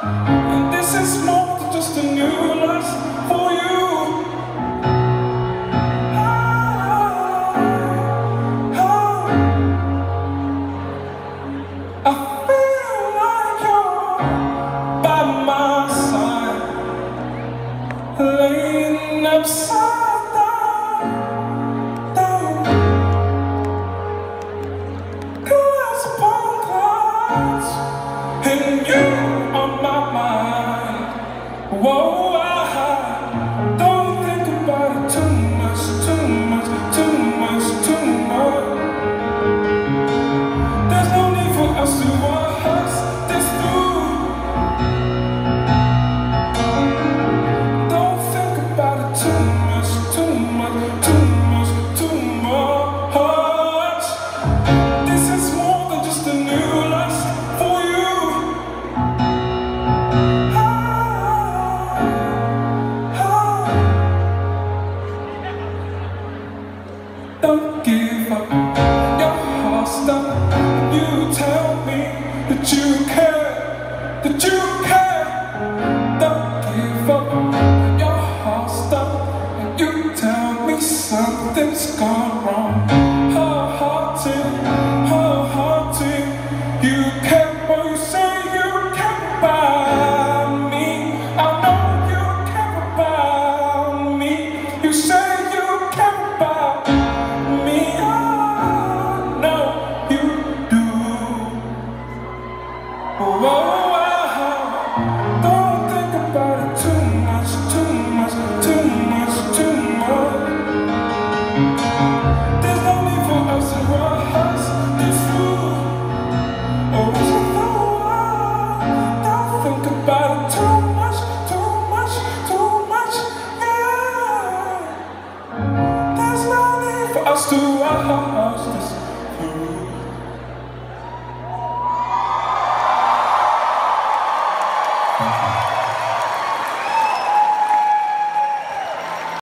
And this is more than just a new lust for you. I feel like you're by my side, laying upside down, glass upon glass, and you on my mind. Whoa, I don't think about it too much, too much, too much, too much. There's no need for us to rush this through. Don't think about it too much, too much, too much, too much. This is more than just a new lust for you. Don't give up your heart, stop. You tell me that you care, that you care. Don't give up your heart, stop. You tell me something's gone wrong. Hard-hearted, you care what you say you care about me. I know you care about me. You say you care about me. I know you do. Whoa, don't think about it too much, too much, too much, too much. There's no need for us to rush this through. Oh, is it the world? Don't think about it too much, too much, too much, yeah. There's no need for us to rush this through.